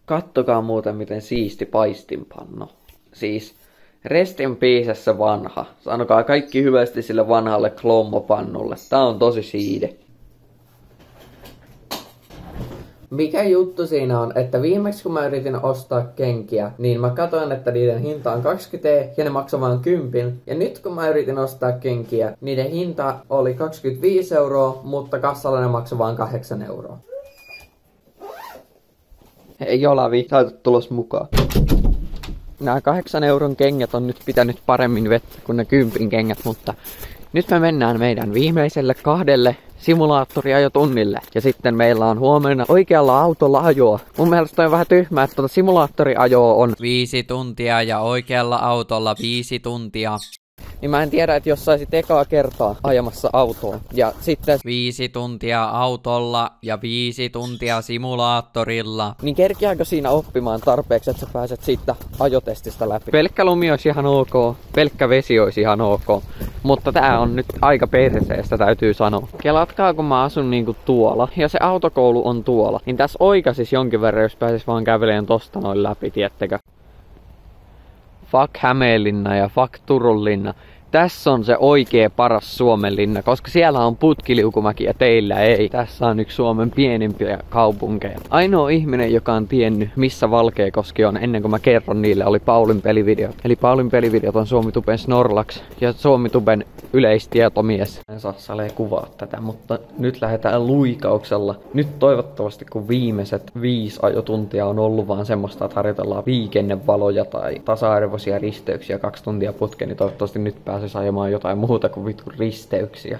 Kattokaa muuten miten siisti paistinpanno. Siis rest in peace vanha. Sanokaa kaikki hyvästi sille vanhalle klommopannulle. Tää on tosi siide. Mikä juttu siinä on, että viimeksi kun mä yritin ostaa kenkiä, niin mä katsoin, että niiden hinta on 20 ja ne maksaa vain 10. Ja nyt kun mä yritin ostaa kenkiä, niiden hinta oli 25 €, mutta kassalla ne maksaa vain 8 €. Ei Olavi, sä oot tulos mukaan. Nämä 8 € kengät on nyt pitänyt paremmin vettä kuin ne 10 kengät, mutta nyt me mennään meidän viimeiselle 2 simulaattoriajotunnille. Ja sitten meillä on huomenna oikealla autolla ajoa. Mun mielestä on vähän tyhmää, että simulaattoriajoa on 5 tuntia ja oikealla autolla 5 tuntia. Niin mä en tiedä, että jos saisit ekaa kertaa ajamassa autoa ja sitten 5 tuntia autolla ja 5 tuntia simulaattorilla, niin kerkeääkö siinä oppimaan tarpeeksi, että sä pääset siitä ajotestistä läpi? Pelkkä lumi olisi ihan ok, pelkkä vesi olisi ihan ok, mutta tää on nyt aika perseestä, täytyy sanoa. Kelatkaa, kun mä asun niinku tuolla ja se autokoulu on tuolla, niin tässä oikaisis jonkin verran, jos pääsis vaan käveleen tosta noin läpi, tiettekö? Fuck Hämeenlinna ja fuck Turunlinna. Tässä on se oikea paras Suomen linna, koska siellä on putkiliukumäki ja teillä ei. Tässä on yksi Suomen pienimpiä kaupunkeja. Ainoa ihminen, joka on tiennyt, missä Valkeakoski on ennen kuin mä kerron niille, oli Paulin pelivideot. Eli Paulin pelivideot on Suomituben Snorlax ja Suomituben yleistietomies. En saa salee kuvaa tätä, mutta nyt lähdetään luikauksella. Nyt toivottavasti, kun viimeiset 5 ajotuntia on ollut vaan semmoista, että harjoitellaan liikennevaloja tai tasa-arvoisia risteyksiä 2 tuntia putkeen, niin toivottavasti nyt pääsee ajamaan jotain muuta kuin vitun risteyksiä.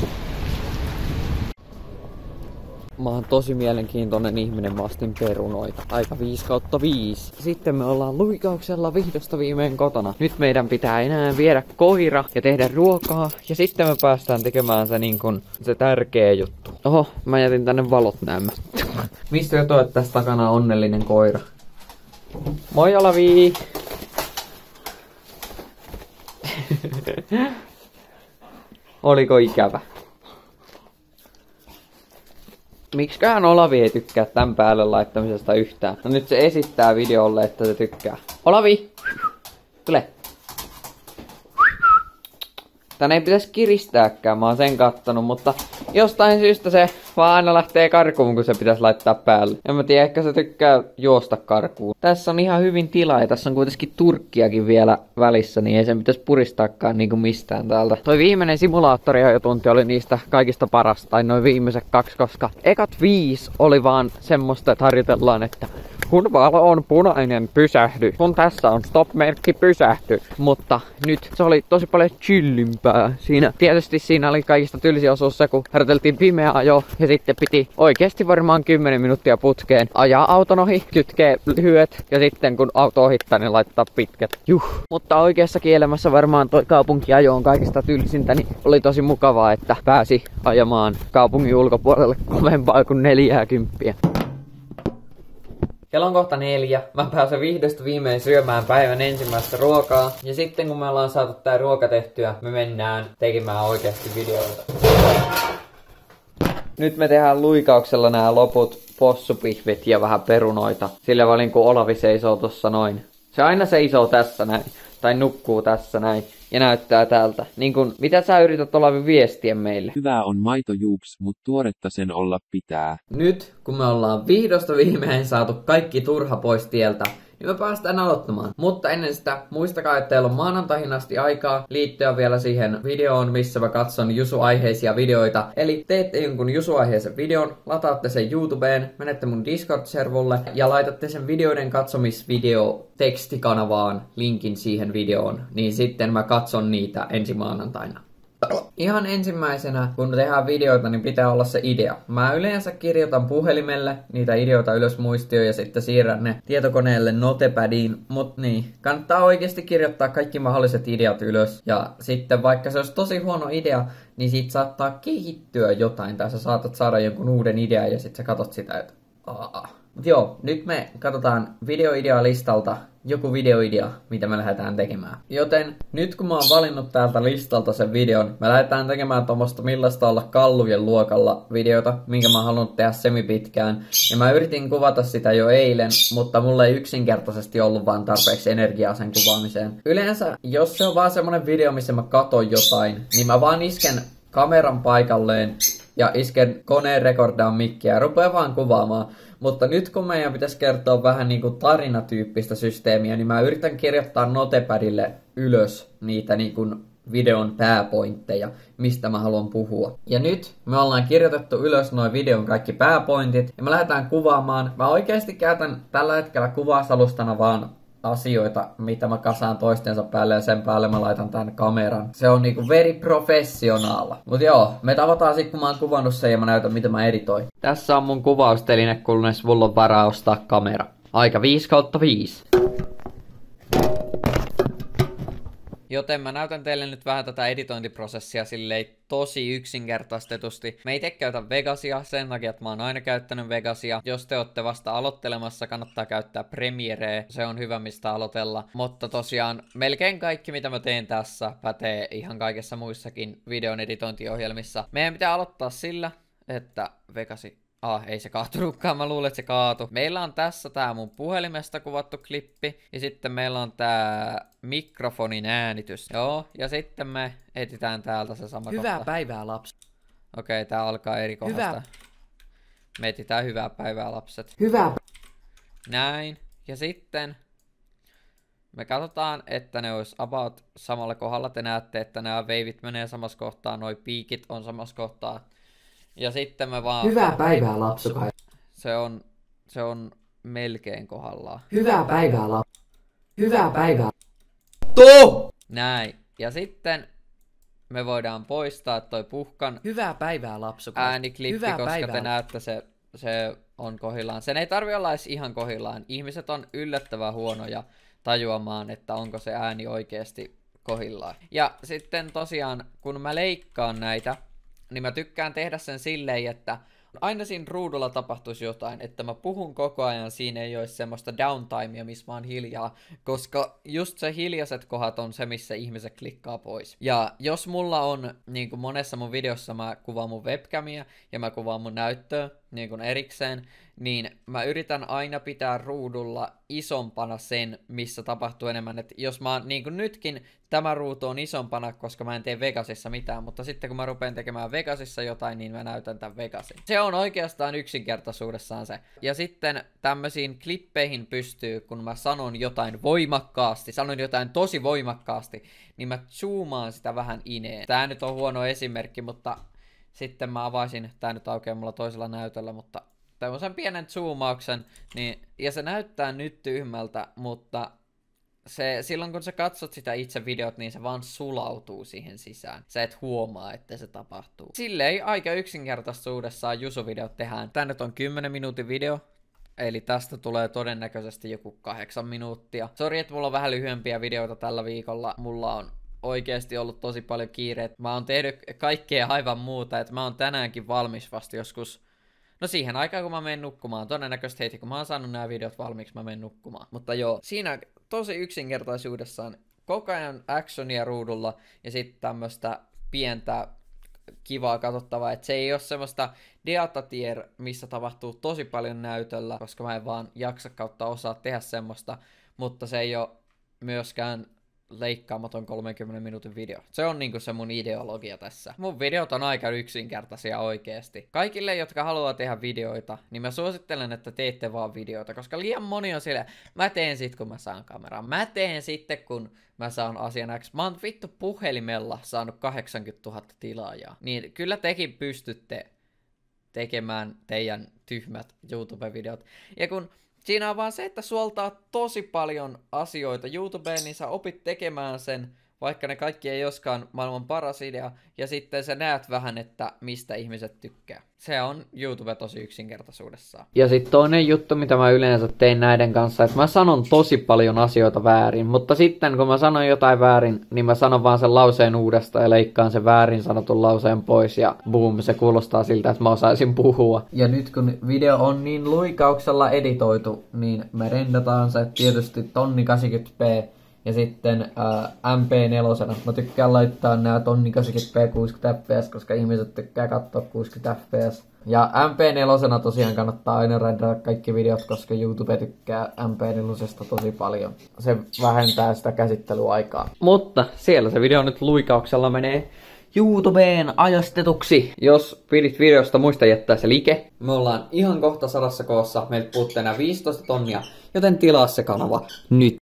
Mä oon tosi mielenkiintoinen ihminen, mä ostin perunoita. Aika 5/5. Sitten me ollaan luikauksella vihdosta viimein kotona. Nyt meidän pitää enää viedä koira ja tehdä ruokaa. Ja sitten me päästään tekemään se niin kun se tärkeä juttu. Oho, mä jätin tänne valot näemmä. Mistä jotain, että tässä takana on onnellinen koira? Moi Olavi! Oliko ikävä? Miksiköhän Olavi ei tykkää tän päälle laittamisesta yhtään? No nyt se esittää videolle, että se tykkää. Olavi! Tule! Tän ei pitäisi kiristääkään, mä oon sen kattonut, mutta jostain syystä se vaan aina lähtee karkuun, kun se pitäisi laittaa päälle. En mä tiedä, ehkä se tykkää juosta karkuun. Tässä on ihan hyvin tilaa ja tässä on kuitenkin turkkiakin vielä välissä, niin ei sen pitäisi puristaakaan niinku mistään täältä. Toi viimeinen simulaattoriajotunti oli niistä kaikista parasta, tai noin viimeiset 2, koska ekat 5 oli vaan semmoista, että harjoitellaan, että kun valo on punainen, pysähdy. Kun tässä on stop-merkki, pysähdy. Mutta nyt se oli tosi paljon chillimpää siinä. Tietysti siinä oli kaikista tylsiä osuus se, kun harjoiteltiin pimeä ajo. Ja sitten piti oikeasti varmaan 10 minuuttia putkeen ajaa auton ohi, kytkee lyhyet. Ja sitten kun auto ohittaa, niin laittaa pitkät. Mutta oikeassa elämässä varmaan toi kaupunkiajo on kaikista tylsintä. Niin oli tosi mukavaa, että pääsi ajamaan kaupungin ulkopuolelle kovempaa kuin 40. Kello on kohta 4. Mä pääsen vihdosta viimein syömään päivän ensimmäistä ruokaa. Ja sitten kun me ollaan saatu tää ruoka tehtyä, me mennään tekemään oikeasti videoita. Nyt me tehdään luikauksella nämä loput possupihvit ja vähän perunoita. Sillä välin kun Olavi seisoo tossa noin. Se aina seisoo tässä näin. Tai nukkuu tässä näin. Ja näyttää täältä. Niin kun, mitä sä yrität Olavi viestiä meille? Hyvää on maitojuuks, mut tuoretta sen olla pitää. Nyt, kun me ollaan vihdosta viimein saatu kaikki turha pois tieltä, niin me päästään aloittamaan. Mutta ennen sitä, muistakaa, että teillä on maanantaihin asti aikaa liittyä vielä siihen videoon, missä mä katson Jusu-aiheisia videoita. Eli teette jonkun Jusu-aiheisen videon, lataatte sen YouTubeen, menette mun Discord-servulle ja laitatte sen videoiden katsomisvideo tekstikanavaan linkin siihen videoon. Niin sitten mä katson niitä ensi maanantaina. Ihan ensimmäisenä, kun tehdään videoita, niin pitää olla se idea. Mä yleensä kirjoitan puhelimelle niitä ideoita ylös muistioon ja sitten siirrän ne tietokoneelle notepadiin. Mut niin, kannattaa oikeasti kirjoittaa kaikki mahdolliset ideat ylös. Ja sitten vaikka se olisi tosi huono idea, niin siitä saattaa kehittyä jotain. Tai sä saatat saada jonkun uuden idean ja sitten sä katot sitä, että Mut joo, nyt me katsotaan videoidealistalta joku videoidea, mitä me lähdetään tekemään. Joten nyt kun mä oon valinnut täältä listalta sen videon, me lähdetään tekemään tuommoista millaista olla kallujen luokalla videota, minkä mä haluan tehdä semipitkään. Ja mä yritin kuvata sitä jo eilen, mutta mulla ei yksinkertaisesti ollut vaan tarpeeksi energiaa sen kuvaamiseen. Yleensä, jos se on vaan semmonen video, missä mä katon jotain, niin mä vaan isken kameran paikalleen ja isken koneen rekordaan mikkiä ja rupean vaan kuvaamaan. Mutta nyt kun meidän pitäisi kertoa vähän niinku tarinatyyppistä systeemiä, niin mä yritän kirjoittaa notepadille ylös niitä niinku videon pääpointteja, mistä mä haluan puhua. Ja nyt me ollaan kirjoitettu ylös noin videon kaikki pääpointit ja me lähdetään kuvaamaan. Mä oikeasti käytän tällä hetkellä kuvausalustana vaan asioita, mitä mä kasaan toistensa päälle ja sen päälle mä laitan tän kameran. Se on niinku very professional. Mut joo, me tavataan sit kun mä oon kuvannut sen ja mä näytän mitä mä editoin. Tässä on mun kuvausteline, kunnes mulla on varaa ostaa kamera. Aika 5/5. Joten mä näytän teille nyt vähän tätä editointiprosessia silleen tosi yksinkertaistetusti. Me itse käytän Vegasia sen takia, että mä oon aina käyttänyt Vegasia. Jos te ootte vasta aloittelemassa, kannattaa käyttää Premierea. Se on hyvä mistä aloitella. Mutta tosiaan melkein kaikki mitä mä teen tässä pätee ihan kaikessa muissakin videon editointiohjelmissa. Meidän pitää aloittaa sillä, että Vegasi... ei se kaatunutkaan, mä luulen, että se kaatu. Meillä on tässä tää mun puhelimesta kuvattu klippi. Ja sitten meillä on tää mikrofonin äänitys. Joo, ja sitten me etsitään täältä se sama Hyvää kohta. päivää, lapsi. Okei, tää alkaa eri kohdasta. Hyvää. Me etsitään hyvää päivää, lapset. Hyvää. Näin. Ja sitten me katsotaan, että ne olisi about samalla kohdalla. Te näette, että nämä veivit menee samassa kohtaa. Noi piikit on samassa kohtaa. Ja sitten me vaan... Hyvää päivää, lapsukai. Se on melkein kohdallaan. Hyvää päivää, lapsi. Hyvää päivää. Näin. Ja sitten me voidaan poistaa toi puhkan Hyvää päivää, lapsukai. ääniklippi, Hyvää koska päivää. te näette se on kohdillaan. Sen ei tarvi olla edes ihan kohdillaan. Ihmiset on yllättävän huonoja tajuamaan, että onko se ääni oikeasti kohdillaan. Ja sitten tosiaan, kun mä leikkaan näitä, niin mä tykkään tehdä sen silleen, että aina siinä ruudulla tapahtuisi jotain, että mä puhun koko ajan, siinä ei olisi semmoista downtimea, missä mä oon hiljaa, koska just se hiljaiset kohdat on se, missä ihmiset klikkaa pois. Ja jos mulla on, niin kuin monessa mun videossa mä kuvaan mun webcamia ja mä kuvaan mun näyttöä niin kuin erikseen, niin mä yritän aina pitää ruudulla isompana sen, missä tapahtuu enemmän. Et jos mä niin kuin nytkin, tämä ruutu on isompana, koska mä en tee Vegasissa mitään, mutta sitten kun mä rupean tekemään Vegasissa jotain, niin mä näytän tämän Vegasin. Se on oikeastaan yksinkertaisuudessaan se. Ja sitten tämmöisiin klippeihin pystyy, kun mä sanon jotain voimakkaasti, sanon jotain tosi voimakkaasti, niin mä zoomaan sitä vähän ineen. Tää nyt on huono esimerkki, mutta sitten mä avaisin, tää nyt aukeaa mulla toisella näytöllä, mutta tämmöisen pienen zoomauksen, niin, ja se näyttää nyt tyhmältä, mutta silloin kun sä katsot sitä itse videot, niin se vaan sulautuu siihen sisään. Sä et huomaa, että se tapahtuu. Silleen aika yksinkertaisuudessaan Jusu-videot tehdään. Tää nyt on 10 minuutin video, eli tästä tulee todennäköisesti joku 8 minuuttia. Sori, että mulla on vähän lyhyempiä videoita tällä viikolla. Mulla on oikeesti ollut tosi paljon kiireet. Mä oon tehnyt kaikkea aivan muuta, että mä oon tänäänkin valmis vasta joskus. No siihen aikaan, kun mä menen nukkumaan. Todennäköisesti heti, kun mä oon saanut nämä videot valmiiksi, mä menen nukkumaan. Mutta joo, siinä tosi yksinkertaisuudessaan koko ajan actionia ruudulla ja sitten tämmöstä pientä kivaa katsottavaa, että se ei ole semmoista data-tier, missä tapahtuu tosi paljon näytöllä, koska mä en vaan jaksa kautta osaa tehdä semmoista, mutta se ei ole myöskään leikkaamaton 30 minuutin video. Se on niinku se mun ideologia tässä. Mun videot on aika yksinkertaisia oikeesti. Kaikille, jotka haluaa tehdä videoita, niin mä suosittelen, että teette vaan videoita, koska liian moni on silleen, mä teen sit kun mä saan kameran. Mä teen sitten kun mä saan asian X. Mä oon vittu puhelimella saanut 80 000 tilaajaa. Niin kyllä tekin pystytte tekemään teidän tyhmät YouTube-videot. Ja kun siinä on vaan se, että suoltaa tosi paljon asioita YouTubeen, niin sä opit tekemään sen vaikka ne kaikki ei joskaan maailman paras idea, ja sitten sä näet vähän, että mistä ihmiset tykkää. Se on YouTube tosi yksinkertaisuudessaan. Ja sitten toinen juttu, mitä mä yleensä tein näiden kanssa, että mä sanon tosi paljon asioita väärin, mutta sitten kun mä sanon jotain väärin, niin mä sanon vaan sen lauseen uudestaan ja leikkaan sen väärin sanotun lauseen pois, ja boom, se kuulostaa siltä, että mä osaisin puhua. Ja nyt kun video on niin luikauksella editoitu, niin me rendataan se tietysti 1080p, ja sitten MP4. Mä tykkään laittaa nää 1080p 60 fps, koska ihmiset tykkää katsoa 60 fps. Ja MP4 tosiaan kannattaa aina renderata kaikki videot, koska YouTube tykkää MP4 tosi paljon. Se vähentää sitä käsittelyaikaa. Mutta siellä se video nyt luikauksella menee YouTubeen ajastetuksi. Jos pidit videosta, muista jättää se like. Me ollaan ihan kohta 100 koossa. Meiltä puuttuu enää 15 tonnia, joten tilaa se kanava nyt.